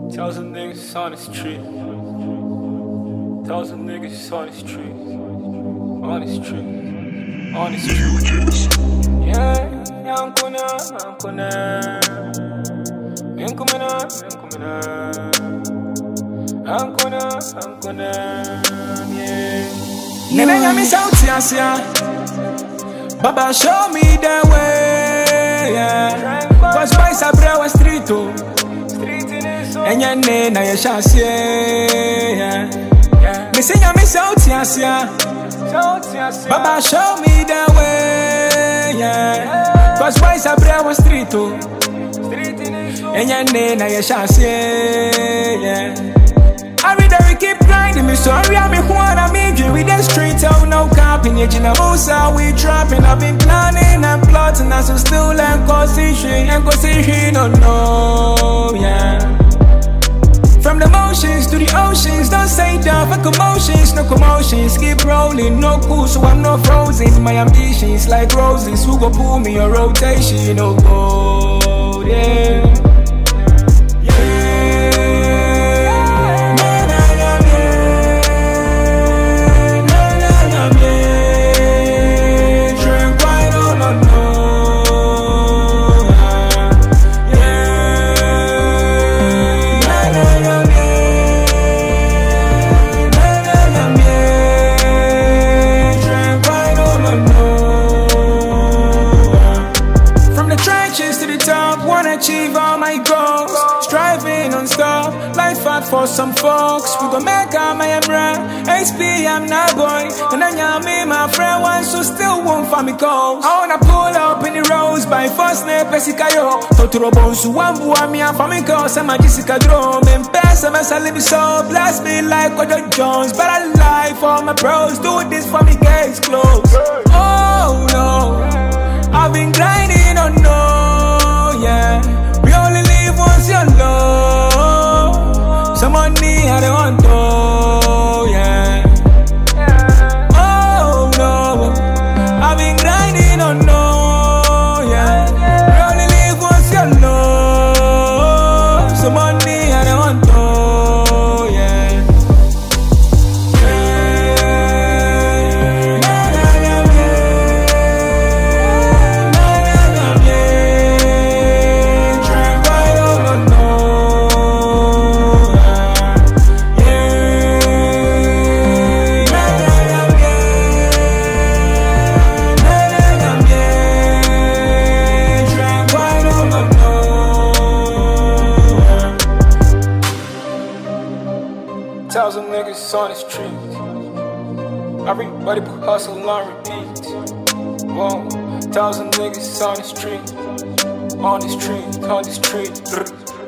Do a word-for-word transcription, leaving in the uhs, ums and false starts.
Thousand niggas on the street. Thousand niggas on the street. On the street. On the street. Yeah, I'm gonna, I'm gonna. I'm coming up, I'm coming up. I'm gonna, I'm gonna. Yeah. Nene ya mi sauti asia. Baba show me the way. Yeah. Cause boys are bra wa street oh. Enya ne na ye chance yeah. Me say ya me sauti asia. Baba show me the way yeah. Cause boys are bra wa street oh. Enya ne na ye chance yeah. Every day we keep grinding, me sorry I'm me wanna make it with the street out no capping. You know Musa we trapping. I've been planning and plotting, and so still and constitution and constitution no no yeah. From the motions to the oceans, don't say down for commotions, no commotions. Keep rolling, no cool, so I'm not frozen. My ambitions like roses, who go pull me on rotation? No go yeah. Achieve all my goals, striving non-stop, life hard for some folks. We gon' make out my emra, H P I'm not boy. And then you me my friend once who still won't find me calls. I wanna pull up in the roads by first name Pesikayo. Totoro bonsu wambu ami and family calls. I'm a Jessica drum and pass I'm a salibi so blast me like Kodo Jones. But I lie for my bros, do this for me case close. Oh no, I've been grinding on oh, no yeah. We only live once, you know. Some money I don't want to, yeah. Oh no, I've been grinding on no, yeah. We only live once, you know. Some money I don't want to, yeah. Thousand niggas on the street. Everybody put hustle on repeat. Whoa, thousand niggas on the street. On the street, on the street.